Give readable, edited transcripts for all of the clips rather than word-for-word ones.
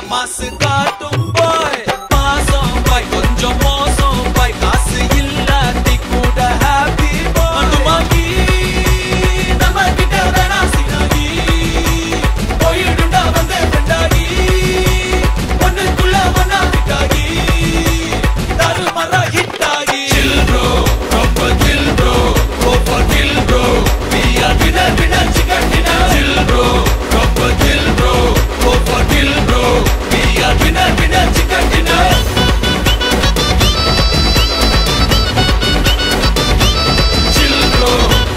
மாசு காட்டும் boy. மாசம் boy கொஞ்சம் மோசம் boy. காசு இல்லாட்டி கூட happy boy. மதுமாகி நம்ம கிட்ட வேணா சினாகி போயிடுண்டா வந்தே ஃப்ரெண்டாகி ஒண்ணுக்குள்ள ஒன்னா ஃபிட்டாகி தாறுமாறா ஹிட்டாகி. Chill bro, proper chill bro, go for kill bro. We are winner winner chicken dinner. Chill bro, proper chill bro, go for kill bro. We are winner winner chicken dinner. Chill bro,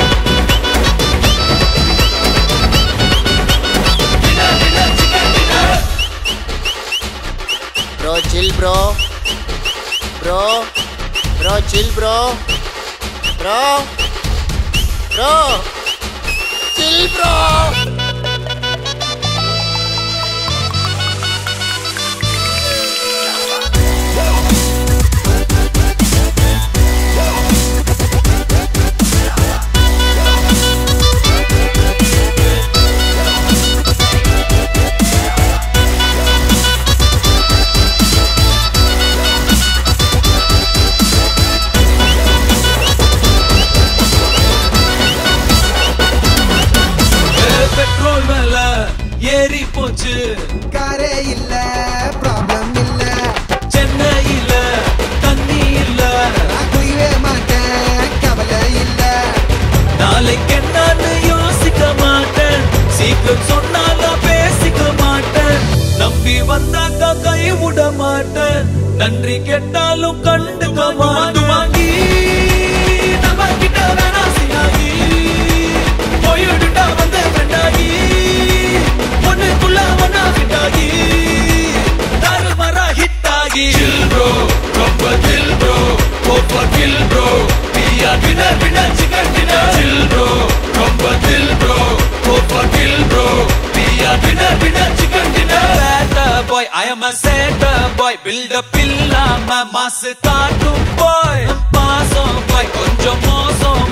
winner winner chicken dinner. Bro, chill bro. Bro, chill bro. Bro, chill bro. Petrol மேல ஏறி போச்சு காரே இல்ல problem இல்ல சென்னையில தண்ணி இல்ல நான் குடிவே மாட்டேன் கவலை இல்ல நாளைக்கு என்னன்னு யோசிக்க மாட்டேன் சீக்கிரம் சொன்னாலும் பேசிக்க மாட்டேன் நம்பி வந்தாக்கா கை விட மாட்டேன் நன்றி கேட்டாலும் கண்டுக்க மாட்டேன் வாங்கி நம்ம கிட்ட வேணா சினாகி போயிடுண்டா வந்த ஃப்ரெண்டாகி ஒண்ணுக்குள்ள ஒன்னா ஃபிட்டாகி தாறுமாறா ஹிட்டாகி. Chill bro, proper chill bro, go for kill bro. We are winner winner chicken dinner. Chill bro, proper chill bro, go for kill bro. We are winner winner chicken dinner. Better boy, I am a setter boy. Build up illama mass காட்டும் boy. மாசம் boy கொஞ்சம் மோசம்